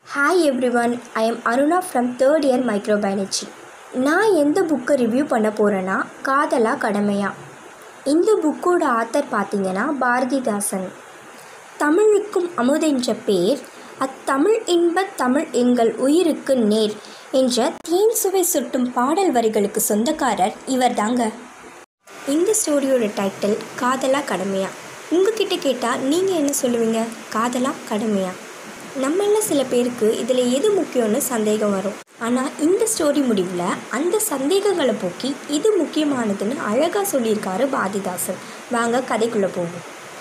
Hi everyone, I am Aruna from 3rd year Microbiology. நான் எந்த புக்கை ரிவ்யூ பண்ண போகிறேன்னா காதலா கடமையா. இந்த புக்கோட ஆத்தர் பார்த்தீங்கன்னா பாரதிதாசன். தமிழுக்கும் அமுதென்ற பேர், அத்தமிழ் இன்பத் தமிழ் எங்கள் உயிருக்கு நேர் என்ற தேன் சுவை சுட்டும் பாடல் வரிகளுக்கு சொந்தக்காரர் இவர் தாங்க. இந்த ஸ்டோரியோட டைட்டில் காதலா கடமையா. உங்ககிட்ட கேட்டால் நீங்கள் என்ன சொல்லுவீங்க? காதலா கடமையா? நம்மள சில பேருக்கு இதில் எது முக்கியம்னு சந்தேகம் வரும். ஆனால் இந்த ஸ்டோரி முடிவில் அந்த சந்தேகங்களை போக்கி இது முக்கியமானதுன்னு அழகாக சொல்லியிருக்காரு பாரதிதாசன். வாங்க கதைக்குள்ளே போவோம்.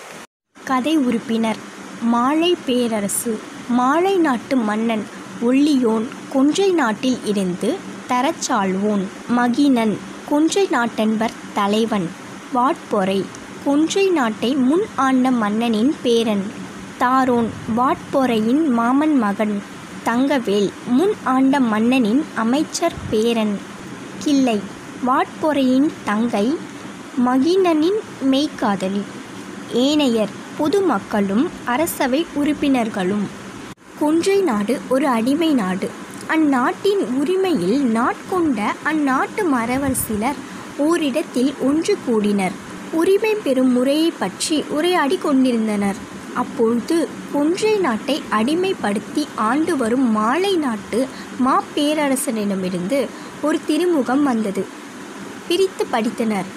கதை உறுப்பினர்: மாழை பேரரசு. மாழை நாட்டு மன்னன் ஒல்லியோன் கொன்றை நாட்டில் இருந்து தரச்சாழ்வோன். மகினன் கொன்றை நாட்டென்பர் தலைவன். வாட்பொறை கொன்றை நாட்டை முன் ஆண்ட மன்னனின் பேரன். தாரோன் வாட்பொறையின் மாமன் மகன். தங்கவேல் முன் ஆண்ட மன்னனின் அமைச்சர் பேரன். கிள்ளை வாட்பொறையின் தங்கை, மகினனின் மெய்க்காதலி. ஏனையர் பொதுமக்களும் அரசவை உறுப்பினர்களும். கொன்றை நாடு ஒரு அடிமை நாடு. அந்நாட்டின் உரிமையில் நாட்கொண்ட அந்நாட்டு மறவர் சிலர் ஓரிடத்தில் ஒன்று கூடினர். உரிமை பெறும் முறையை பற்றி உரையாடி கொண்டிருந்தனர். அப்பொழுது கொன்றை நாட்டை அடிமைப்படுத்தி ஆண்டு வரும் மாழை நாட்டு மாப்பேரரசனிடமிருந்து ஒரு திருமுகம் வந்தது. பிரித்து படித்தனர்.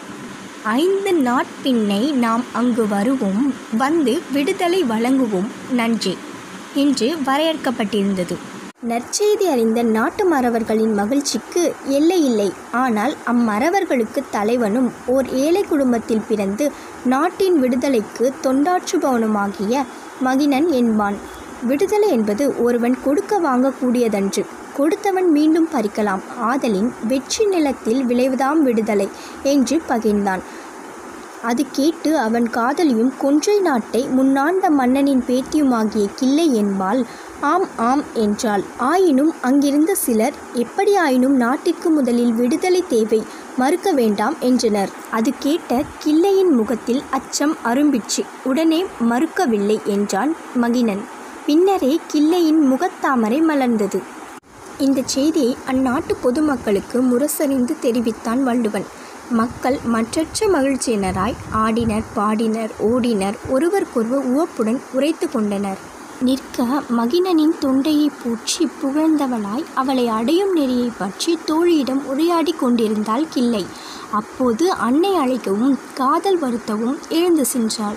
5 நாட்பின்னை நாம் அங்கு வருவோம், வந்து விடுதலை வழங்குவோம், நன்றி என்று வரையறுக்கப்பட்டிருந்தது. நற்செய்தி அறிந்த நாட்டு மறவர்களின் மகிழ்ச்சிக்கு எல்லையில்லை. ஆனால் அம்மறவர்களுக்கு தலைவனும் ஓர் ஏழை குடும்பத்தில் பிறந்து நாட்டின் விடுதலைக்கு தொண்டாற்றுபவனுமாகிய மகினன் என்பான். விடுதலை என்பது ஒருவன் கொடுக்க வாங்கக்கூடியதன்று, கொடுத்தவன் மீண்டும் பறிக்கலாம். ஆதலின் வெற்றி நிலத்தில் விளைவதாம் விடுதலை என்று பகிர்ந்தான். அது கேட்டு அவன் காதலியும் கொன்றை நாட்டை முன்னாண்ட மன்னனின் பேத்தியுமாகிய கிள்ளை என்பாள் ஆம் ஆம் என்றாள். ஆயினும் அங்கிருந்த சிலர் எப்படியாயினும் நாட்டிற்கு முதலில் விடுதலை தேவை, மறுக்க வேண்டாம் என்றனர். அது கேட்ட கிள்ளையின் முகத்தில் அச்சம் அரும்பிச்சு. உடனே மறுக்கவில்லை என்றான் மகினன். பின்னரே கிள்ளையின் முகத்தாமரை மலர்ந்தது. இந்த செய்தியை அந்நாட்டு பொதுமக்களுக்கு முரசறிந்து தெரிவித்தான் வள்ளுவன். மக்கள் மற்றற்ற மகிழ்ச்சியினராய் ஆடினர், பாடினர், ஓடினர், ஒருவருக்கொருவர் உவப்புடன் உரைத்து கொண்டனர். நிற்க மகினனின் தொண்டையை பூச்சி புகழ்ந்தவளாய் அவளை அடையும் நெறியை பற்றி தோழியிடம் உரையாடி கொண்டிருந்தாள் கிள்ளை. அப்போது அன்னை அழைக்கவும் காதல் வருத்தவும் எழுந்து சென்றாள்.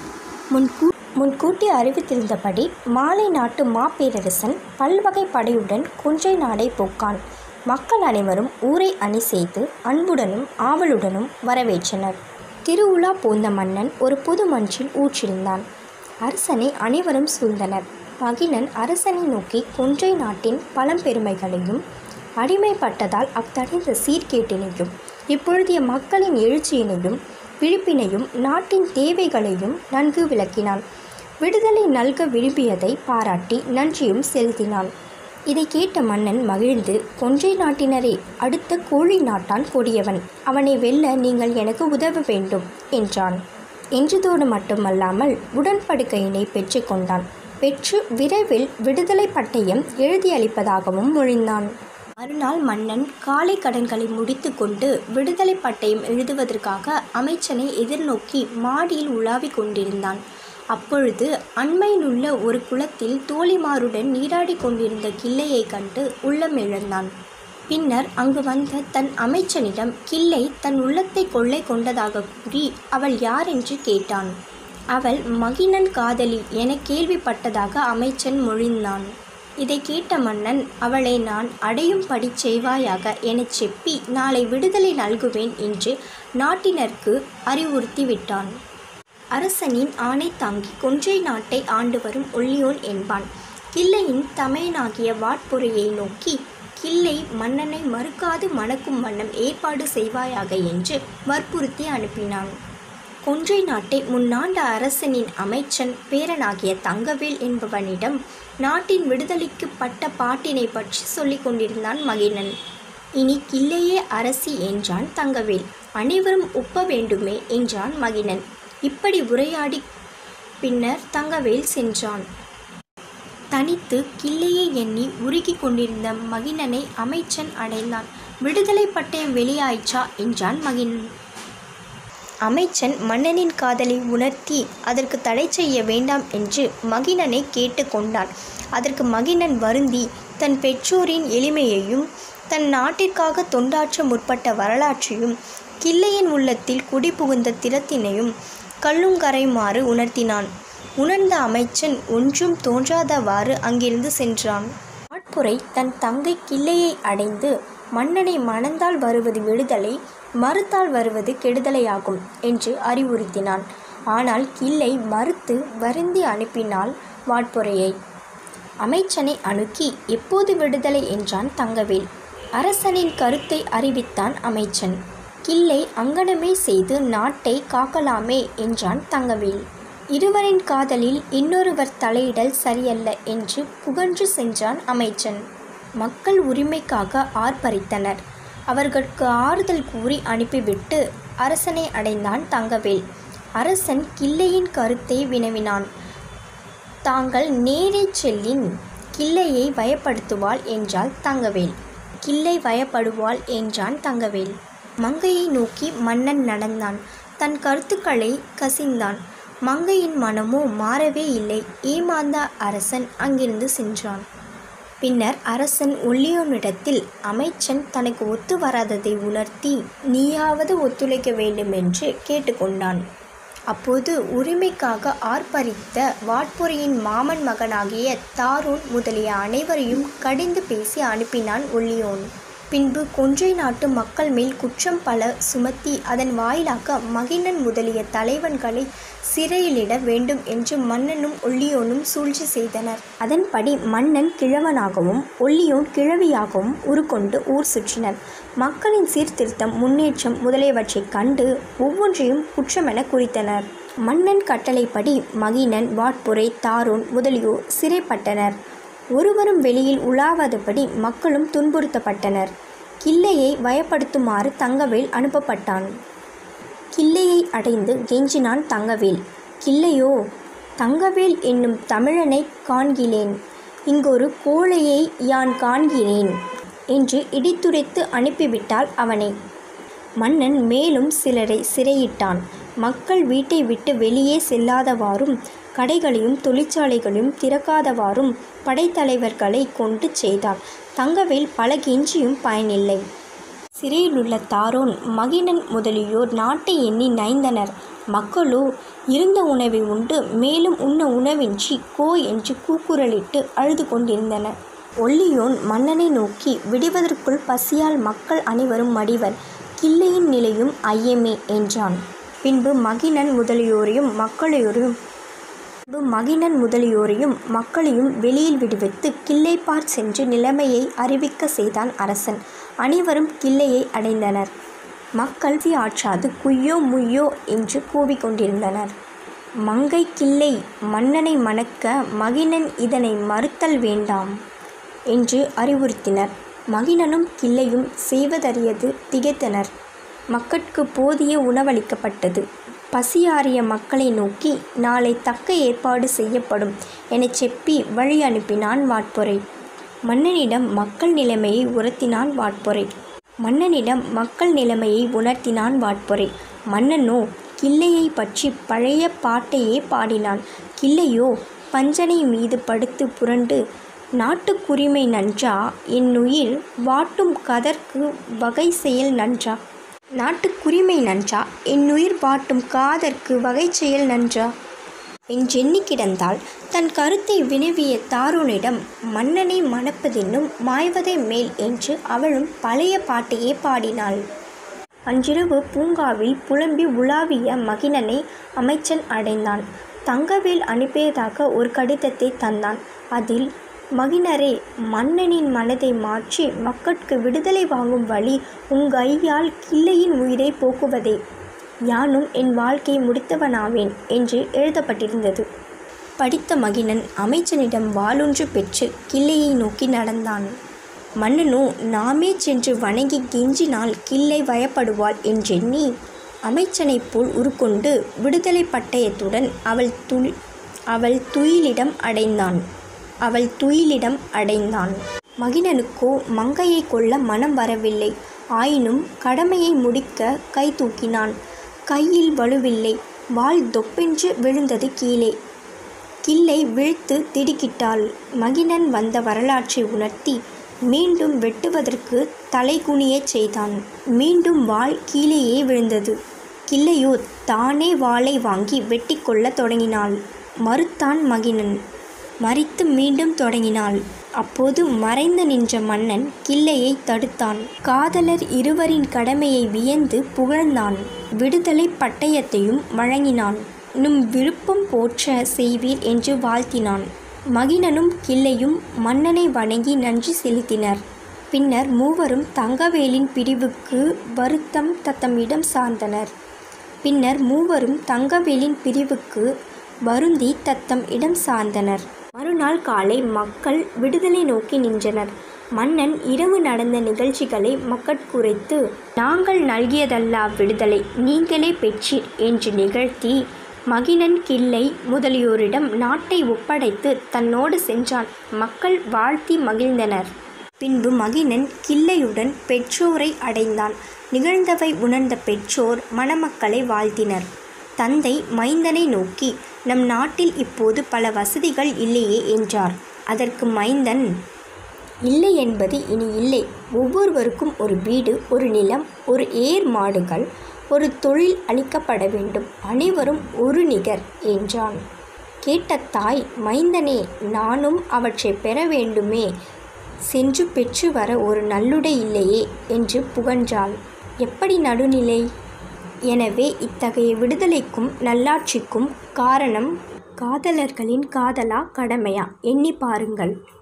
முன்கூட்டி அறிவித்திருந்தபடி மாலை நாட்டு மாப்பேரரசன் பல்வகை படையுடன் கொன்றை நாடை போக்கான். மக்கள் அனைவரும் ஊரை அணி செய்து அன்புடனும் ஆவலுடனும் வரவேற்றனர். திருவுலா போந்த மன்னன் ஒரு புது மன்றில் ஊற்றிருந்தான். அரசனை அனைவரும் சூழ்ந்தனர். மகினன் அரசனை நோக்கி கொன்றை நாட்டின் பழம்பெருமைகளையும் அடிமைப்பட்டதால் அத்தடைந்த சீர்கேட்டினையும் இப்பொழுதைய மக்களின் எழுச்சியினையும் விழிப்பினையும் நாட்டின் தேவைகளையும் நன்கு விளக்கினான். விடுதலை நல்க விரும்பியதை பாராட்டி நன்றியும் செலுத்தினான். இதை கேட்ட மன்னன் மகிழ்ந்து, கொன்றை நாட்டினரே, அடுத்த கோழி நாட்டான் கொடியவன், அவனை வெல்ல நீங்கள் எனக்கு உதவ வேண்டும் என்றான். என்றதோடு மட்டுமல்லாமல் உடன்படிக்கையினை பெற்று கொண்டான். பெற்று விரைவில் விடுதலை பட்டயம் எழுதியளிப்பதாகவும் மொழிந்தான். மறுநாள் மன்னன் காலை கடன்களை முடித்து கொண்டு விடுதலை பட்டயம் எழுதுவதற்காக அமைச்சனை எதிர்நோக்கி மாடியில் உலாவிக் கொண்டிருந்தான். அப்பொழுது அண்மையில் உள்ள ஒரு குளத்தில் தோழிமாருடன் நீராடி கொண்டிருந்த கிள்ளையை கண்டு உள்ளம் இழந்தான். பின்னர் அங்கு வந்த தன் அமைச்சனிடம் கிள்ளை தன் உள்ளத்தை கொள்ளை கொண்டதாக கூறி அவள் யார் என்று கேட்டான். அவள் மகினன் காதலி என கேள்விப்பட்டதாக அமைச்சன் மொழிந்தான். இதை கேட்ட மன்னன், அவளை நான் அடையும்படி செய்வாயாக எனச் செப்பி நாளை விடுதலை நல்குவேன் என்று நாட்டினருக்கு அறிவுறுத்திவிட்டான். அரசனின் ஆணை தாங்கி கொன்றை நாட்டை ஆண்டு வரும் ஒல்லியோன் என்பான். கிள்ளையின் தமையனாகிய வாட்பொறையை நோக்கி, கிள்ளை மன்னனை மறுக்காது மணக்கும் வண்ணம் ஏற்பாடு செய்வாயாக என்று வற்புறுத்தி அனுப்பினான். கொன்றை நாட்டை முன்னாண்ட அரசனின் அமைச்சன் பேரனாகிய தங்கவேல் என்பவனிடம் நாட்டின் விடுதலைக்கு பட்ட பாட்டினை பற்றி சொல்லிக் கொண்டிருந்தான் மகினன். இனி கிள்ளையே அரசி என்றான் தங்கவேல். அனைவரும் ஒப்ப வேண்டுமே என்றான் மகினன். இப்படி உரையாடி பின்னர் தங்கவேல் சென்றான். தனித்து கிள்ளையை எண்ணி உருகி கொண்டிருந்த மகினனை அமைச்சன் அடைந்தான். விடுதலை பட்டயம் வெளியாயிற்றா என்றான் மகினன். அமைச்சன் மன்னனின் காதலை உணர்த்தி அதற்கு தடை செய்ய வேண்டாம் என்று மகினனை கேட்டு கொண்டான். அதற்கு மகினன் வருந்தி தன் பெற்றோரின் எளிமையையும் தன் நாட்டிற்காக தொண்டாற்ற முற்பட்ட வரலாற்றையும் கிள்ளையின் உள்ளத்தில் குடிபுகுந்த திறத்தினையும் கல்லுங்கரைமாறு உணர்த்தினான். உணர்ந்த அமைச்சன் ஒன்றும் தோன்றாதவாறு அங்கிருந்து சென்றான். வாட்புரை தன் தங்கை கிள்ளையை அடைந்து மன்னனை மணந்தால் வருவது விடுதலை, மறுத்தால் வருவது கெடுதலையாகும் என்று அறிவுறுத்தினான். ஆனால் கிள்ளை மறுத்து வருந்தி அனுப்பினாள் வாட்புரையை. அமைச்சனை அணுக்கி எப்போது விடுதலை என்றான் தங்கவேல். அரசனின் கருத்தை அறிவித்தான் அமைச்சன். கிள்ளை அங்கனமே செய்து நாட்டை காக்கலாமே என்றான் தங்கவேல். இருவரின் காதலில் இன்னொருவர் தலையிடல் சரியல்ல என்று புகன்று சென்றான் அமைச்சன். மக்கள் உரிமைக்காக ஆர்ப்பரித்தனர். அவர்களுக்கு ஆறுதல் கூறி அனுப்பிவிட்டு அரசனை அடைந்தான் தங்கவேல். அரசன் கிள்ளையின் கருத்தை வினவினான். தாங்கள் நேரே செல்லின் கிள்ளையை வயப்படுத்துவாள் என்றாள் தங்கவேல். கிள்ளை வயப்படுவாள் என்றான் தங்கவேல். மங்கையை நோக்கி மன்னன் நடந்தான். தன் கருத்துக்களை கசிந்தான். மங்கையின் மனமோ மாறவே இல்லை. ஏமாந்த அரசன் அங்கிருந்து சென்றான். பின்னர் அரசன் ஒல்லியோனிடத்தில் அமைச்சன் தனக்கு ஒத்து வராததை உணர்த்தி நீயாவது ஒத்துழைக்க வேண்டுமென்று கேட்டுக்கொண்டான். அப்போது உரிமைக்காக ஆர்ப்பரித்த வாட்புரையின் மாமன் மகனாகிய தாரோன் முதலிய அனைவரையும் கடிந்து பேசி அனுப்பினான் ஒல்லியோன். பின்பு கொன்றை நாட்டு மக்கள் மேல் குற்றம் பல சுமத்தி அதன் வாயிலாக மகினன் முதலிய தலைவன்களை சிறையிலிட வேண்டும் என்று மன்னனும் ஒல்லியோனும் சூழ்ச்சி செய்தனர். அதன்படி மன்னன் கிழவனாகவும் ஒல்லியோன் கிழவியாகவும் உருக்கொண்டு ஊர் சுற்றினர். மக்களின் சீர்திருத்தம், முன்னேற்றம் முதலியவற்றைக் கண்டு ஒவ்வொன்றையும் குற்றமென குறித்தனர். மன்னன் கட்டளைப்படி மகினன், வாட்புரை, தாரோன் முதலியோர் சிறைப்பட்டனர். ஒருவரும் வெளியில் உலாவாதபடி மக்களும் துன்புறுத்தப்பட்டனர். கிள்ளையை வயப்படுத்துமாறு தங்கவேல் அனுப்பப்பட்டான். கிள்ளையை அடைந்து கெஞ்சினான் தங்கவேல். கிள்ளையோ, தங்கவேல் என்னும் தமிழனை காண்கிலேன், இங்கொரு கோழையை யான் காண்கிறேன் என்று இடித்துரைத்து அனுப்பிவிட்டாள் அவனை. மன்னன் மேலும் சிலரை சிறையிட்டான். மக்கள் வீட்டை விட்டு வெளியே செல்லாதவாறும் கடைகளையும் தொழிற்சாலைகளையும் திறக்காதவாறும் படைத்தலைவர்களை கொண்டு செய்தான். தங்கவேல் பல கெஞ்சியும் பயனில்லை. சிறையிலுள்ள தாரோன், மகினன் முதலியோர் நாட்டை எண்ணி நைந்தனர். மக்களோ இருந்த உணவை உண்டு மேலும் உண்ண உணவின்றி கோ என்று கூக்குரலிட்டு அழுது கொண்டிருந்தனர். ஒல்லியோன் மன்னனை நோக்கி, விடுவதற்குள் பசியால் மக்கள் அனைவரும் மடிவர், கிள்ளையின் நிலையும் ஐயமே என்றான். பின்பு மகினன் முதலியோரையும் மக்களையும் வெளியில் விடுவித்து கிள்ளைப்பார் சென்று நிலைமையை அறிவிக்க செய்தான் அரசன். அனைவரும் கிள்ளையை அடைந்தனர். மக்கள் ஆற்றாது குய்யோ முய்யோ என்று கூவிக்கொண்டிருந்தனர். மங்கை கிள்ளை மன்னனை மணக்க மகினன் இதனை மறுத்தல் வேண்டாம் என்று அறிவுறுத்தினர். மகினனும் கிள்ளையும் செய்வதறியது திகைத்தனர். மக்கட்கு போதிய உணவளிக்கப்பட்டது. பசியாறிய மக்களை நோக்கி, நாளை தக்க ஏற்பாடு செய்யப்படும் எனச் செப்பி வழி அனுப்பினான் வாட்புரை. மன்னனிடம் மக்கள் நிலைமையை உணர்த்தினான் வாட்புரை. மன்னனோ கிள்ளையை பற்றி பழைய பாட்டையே பாடினான். கிள்ளையோ பஞ்சனை மீது படுத்து புரண்டு, நாட்டுக்குரிமை நன்றா, என்னுயிர் வாட்டும் கதற்கு வகை செயல் நன்றா, நாட்டுக்குரிமை நன்றா, என்னுயிர் வாட்டும் காதற்கு வகை செயல் நன்றா என்றெண்ணி கிடந்தாள். தன் கருத்தை வினவிய தாரோனிடம், மன்னனை மணப்பதென்னும் மாய்வதே மேல் என்று அவளும் பழைய பாட்டையே பாடினாள். அன்றிரவு பூங்காவில் புலம்பி உலாவிய மகினனை அமைச்சன் அடைந்தான். தங்கவேல் அனுப்பியதாக ஒரு கடிதத்தை தந்தான். அதில், மகினரே, மன்னனின் மனதை மாற்றி மக்கட்கு விடுதலை வாங்கும் வழி உங்கையால் கிள்ளையின் உயிரை போக்குவதே. யானும் என் வாழ்க்கையை முடித்தவனாவேன் என்று எழுதப்பட்டிருந்தது. படித்த மகினன் அமைச்சனிடம் வாளொன்று பெற்று கிள்ளையை நோக்கி நடந்தான். மன்னனோ நாமே சென்று வணங்கி கெஞ்சினால் கிள்ளை வயப்படுவாள் என்றெண்ணி அமைச்சனைப் போல் உருக்கொண்டு விடுதலை பட்டயத்துடன் அவள் துயிலிடம் அடைந்தான். அவள் துயிலிடம் அடைந்தான். மகிழனுக்கோ மங்கையை கொல்ல மனம் வரவில்லை. ஆயினும் கடமையை முடிக்க கை தூக்கினான். கையில் வலுவில்லை. வாள் தொப்பென்று விழுந்தது கீழே. கிள்ளை வீழ்த்து திடுக்கிட்டாள். மகிழன் வந்த வரலாற்றை உணர்த்தி மீண்டும் வெட்டுவதற்கு தலைகுனியச் செய்தான். மீண்டும் வாள் கீழேயே விழுந்தது. கிள்ளையோ தானே வாளை வாங்கி வெட்டி கொள்ள தொடங்கினாள். மறுத்தான் மகிழன். மறித்து மீண்டும் தொடங்கினாள். அப்போது மறைந்து நின்ற மன்னன் கிள்ளையை தடுத்தான். காதலர் இருவரின் கடமையை வியந்து புகழ்ந்தான். விடுதலை பட்டயத்தையும் வழங்கினான். நும் விருப்பம் போற்ற செய்வீர் என்று வாழ்த்தினான். மகிழனும் கிள்ளையும் மன்னனை வணங்கி நன்றி செலுத்தினர். பின்னர் மூவரும் தங்கவேலின் பிரிவுக்கு வருத்தம் தத்தமிடம் சார்ந்தனர். வருந்தி தத்தம் இடம் சார்ந்தனர். மறுநாள் காலை மக்கள் விடுதலை நோக்கி நின்றனர். மன்னன் இரவு நடந்த நிகழ்ச்சிகளை மக்கட்குரைத்து, நாங்கள் நல்கியதல்லா விடுதலை, நீங்களே பெற்றீர் என்று நிகழ்த்தி மகிழன் கிள்ளை முதலியோரிடம் நாட்டை ஒப்படைத்து தன்னோடு சென்றான். மக்கள் வாழ்த்தி மகிழ்ந்தனர். பின்பு மகிழன் கிள்ளையுடன் பெற்றோரை அடைந்தான். நிகழ்ந்தவை உணர்ந்த பெற்றோர் மணமக்களை வாழ்த்தினர். தந்தை மைந்தனை நோக்கி, நம் நாட்டில் இப்போது பல வசதிகள் இல்லையே என்றார். அதற்கு மைந்தன், இல்லை என்பது இனி இல்லை. ஒவ்வொருவருக்கும் ஒரு வீடு, ஒரு நிலம், ஒரு ஏர் மாடுகள், ஒரு தொழில் அளிக்கப்பட வேண்டும். அனைவரும் ஒரு நிகர் என்றான். கேட்ட தாய், மைந்தனே, நானும் அவற்றை பெற வேண்டுமே, சென்று பெற்று வர ஒரு நல்லுடை இல்லையே என்று புகன்றாள். எப்படி நடுநிலை? எனவே இத்தகைய விடுதலைக்கும் நல்லாட்சிக்கும் காரணம் காதலர்களின் காதலா கடமையா? எண்ணி பாருங்கள்.